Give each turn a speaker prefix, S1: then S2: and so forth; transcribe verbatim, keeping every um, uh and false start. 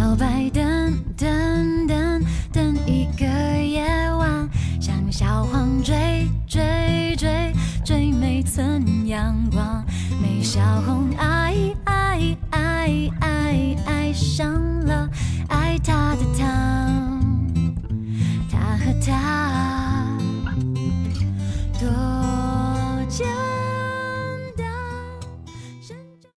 S1: 摇摆等等等等一个夜晚，像小黄追追追追每寸阳光，每小红爱爱爱爱爱上。